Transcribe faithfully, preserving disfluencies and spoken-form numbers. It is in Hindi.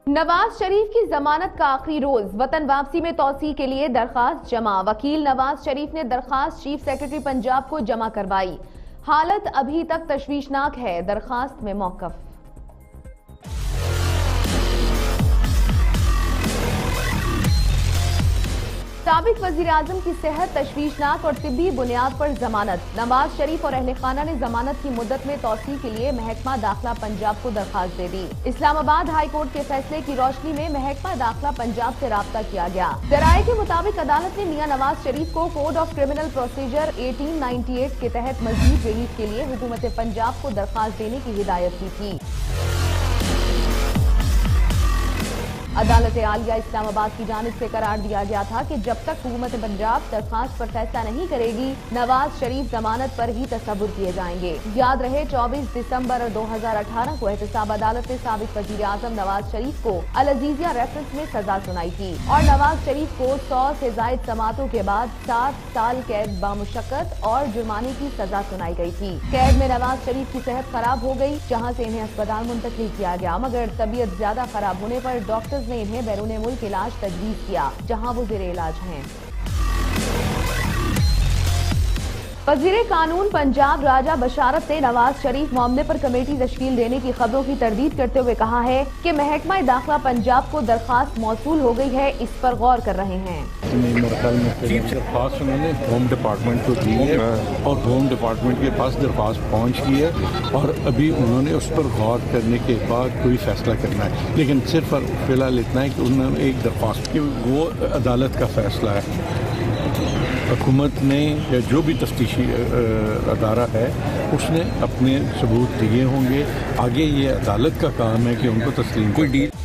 नवाज शरीफ की जमानत का आखिरी रोज, वतन वापसी में तौसी के लिए दरखास्त जमा। वकील नवाज शरीफ ने दरखास्त चीफ सेक्रेटरी पंजाब को जमा करवाई। हालत अभी तक तशवीशनाक है, दरखास्त में मौकफ। साबिक वजीर आजम की सेहत तशवीशनाक और तिब्बी बुनियाद पर जमानत। नवाज शरीफ और अहले खाना ने जमानत की मुद्दत में तौसी के लिए महकमा दाखिला पंजाब को दरखास्त दे दी। इस्लामाबाद हाई कोर्ट के फैसले की रोशनी में महकमा दाखिला पंजाब से राब्ता किया गया। जराये के मुताबिक अदालत ने मियां नवाज शरीफ को कोड ऑफ क्रिमिनल प्रोसीजर अठारह सौ अट्ठानवे के तहत मजीद रिलीफ के लिए हुकूमत पंजाब को दरखास्त देने की हिदायत की थी। अदालत आलिया इस्लामाबाद की जानिब से करार दिया गया था कि जब तक हुकूमत पंजाब दरखास्त पर फैसला नहीं करेगी, नवाज शरीफ जमानत पर ही तसव्वुर किए जाएंगे। याद रहे, चौबीस दिसंबर दो हजार अठारह को एहतसाब अदालत ने साबिक वजीर आजम नवाज शरीफ को अल अजीजिया रेफरेंस में सजा सुनाई थी और नवाज शरीफ को सौ से जायद समातों के बाद सात साल कैद बामुशक्कत और जुर्माने की सजा सुनाई गई थी। कैद में नवाज शरीफ की सेहत खराब हो गई, जहाँ से इन्हें अस्पताल मुंतकिल किया गया, मगर तबीयत ज्यादा खराब होने पर डॉक्टर ने इन्हें बैरून मुल्क इलाज तजवीज किया, जहां वो जेर इलाज हैं। वजीर कानून पंजाब राजा बशारत ने नवाज शरीफ मामले पर कमेटी तश्कील देने की खबरों की तरदीद करते हुए कहा है कि महकमा दाखिला पंजाब को दरखास्त मौसूल हो गई है, इस पर गौर कर रहे हैं। दरखास्त उन्होंने होम डिपार्टमेंट को दी है और होम डिपार्टमेंट के पास दरखास्त पहुंच गई है और अभी उन्होंने उस पर गौर करने के बाद कोई फैसला करना है। लेकिन सिर्फ फिलहाल इतना है कि उन्होंने एक दरखास्त की, वो अदालत का फैसला है। हुकूमत ने या जो भी तफ्तीशी अदारा है उसने अपने सबूत दिए होंगे, आगे ये अदालत का काम है कि उनको तस्लीम कोई डील